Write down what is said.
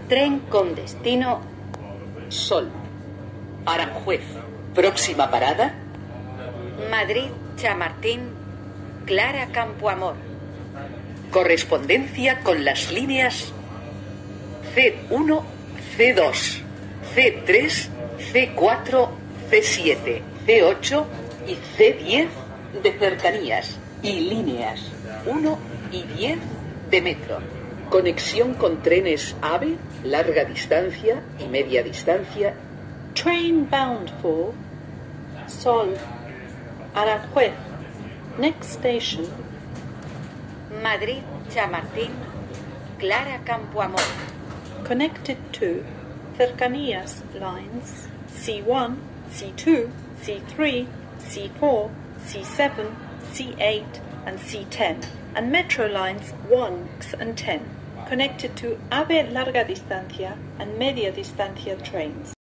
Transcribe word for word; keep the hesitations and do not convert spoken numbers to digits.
Tren con destino Sol. Aranjuez. Próxima parada. Madrid, Chamartín, Clara Campoamor. Correspondencia con las líneas C uno, C dos, C tres, C cuatro, C siete, C ocho y C diez de cercanías y líneas uno y diez de metro. Conexión con trenes AVE, larga distancia y media distancia. Train bound for Sol, Aranjuez. Next station, Madrid, Chamartín, Clara Campoamor. connected to Cercanías lines C one, C two, C three, C four, C seven, C eight and C ten, and metro lines one and ten, connected to AVE larga distancia and media distancia trains.